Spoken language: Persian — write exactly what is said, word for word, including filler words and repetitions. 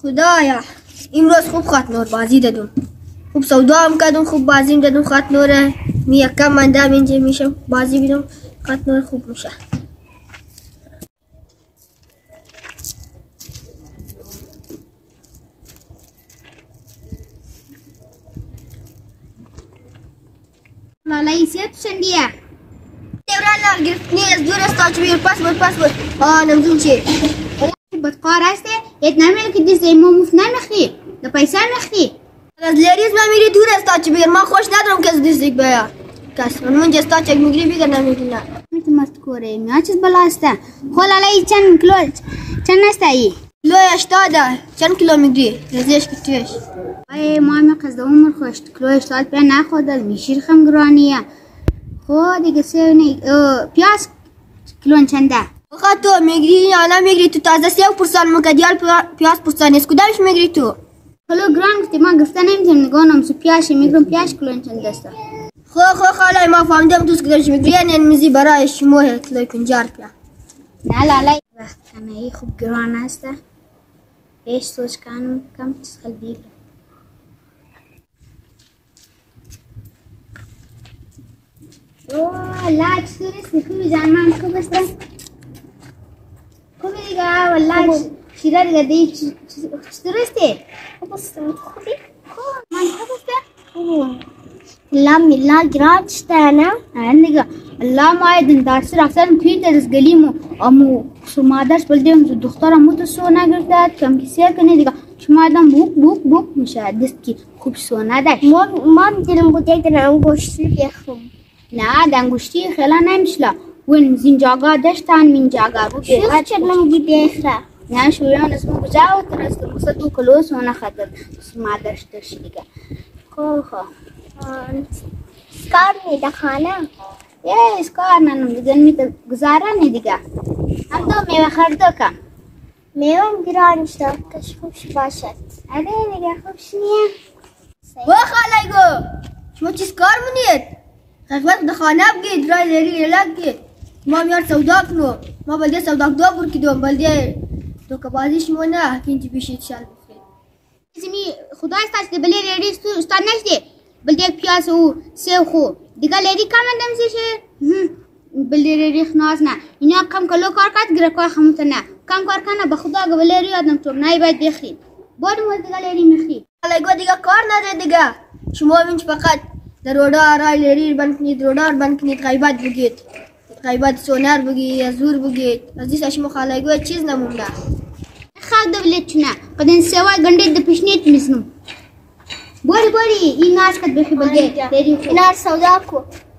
خدایا امروز خوب خط نور بازی دادم، خوب سودا هم کردم، خوب بازی هم دادم. خط نوره می یکم من دم اینجا میشه بازی بیدم، خط نور خوب میشه. lalai siap sendia. Tevrana گرفتنی از دور است تا بیر پاس بود پاس بود. آه نمزون چی؟ بدقار است. ات نمیل که دیز ایمو مفت نمیخی. دا پیسه نمیخی. از لیریز من میری دور است تا بیر. من خوش ندارم که از دیز دیگ بیا. کس من منجا است تا میگری بیگر نمیگیرم. میتونم است کوره. میاد چیز بالا است. خو lalai چند کیلو چند است ای؟ کیلو هشتاد. چند کیلو میگری؟ رزیش کتیش. ای مامی قصد عمر خوش کیلو هشتاد پی نخوردل میشیر خم گرانیه. خو دیگه سه نی پیاز کیلو چنده؟ آخه تو میگری یا نمیگری؟ تو تازه سیو پرسان مکدیال پیاز پرسانی است. کدامش میگری تو؟ کلو گران گفتی من گفته نمیتونم نگونم سو پیاز میگرم پیاز کیلو چنده است. خو خو خالای ما فهمیدم تو کدامش میگری. یعنی میزی برای شموه کیلو پنجاه پیا. نه lalai وقت کنه ای خوب گران است. ایش سوچ کنم کم چیز خلبیل. اوه لا چطوری خوبی جان من خوب است. خوبی دیگه والله شیره دیگه دی چطوری استی؟ خوب است. خوبی؟ خوب من خوب است. خوب. لام میلا گران شده نه؟ نه دیگه الله ما ایدن درس رفتن توی درس گلیمو امو شما درس بلدیم تو دخترم مو تو سو نگرفت کم کسی کنه دیگه شما آدم بوک بوک بوک میشه دست کی خوب سو نداشت. ما ما میدونم بود یک دونه انگشتی بخوام. نه دنگشتی خیلی نمیشلا وین زین جاگا داشتن من جاگا بود. شو چرا نمیگی بخره؟ نه شویان اسمو بجاو ترس تو دو کلو سو نخاطر شما داشتش دیگه. خو خو. کار میده خانه. یه اسکار ننم دیگه میت گزارا دیگه. هم دو میوه خرده کن. میوه گران شده کش خوبش باشد. آره دیگه خوبش نیه. و خالای گو شما چیز کار منید؟ خدمت ده خانه بگید رای لیری لگ گید. ما میار سودا کنو. ما بلده سودا دو بور کدوم بلده دو کبازی شما نه که اینجا بیشید شال بخید. زمین خدا استاش که بله لیری استاد نشده. بلده پیاز و سیو خو. دیگه لیری کم اندم زیشه. بلده لیری خناز نه. اینا کم کلو کار کرد گره کار خموت نه. کم کار کنه به خدا که بله لیری آدم تو نای باید بخرید. باری مول دیگه لیری میخرید. خالای گو دیگه کار نداره دیگه. شما اینج فقط در رودا رای لیری بند کنید رودا بند کنید غیبت بگید. غیبت سونر بگید ازور بگید. از دیس شما خالای گو چیز نمونده. خاک دبلت چونه. قدن سوای گنده دپشنیت میزنم. باری باری این ناس کد بخی بلده لیری اینا سودا کو.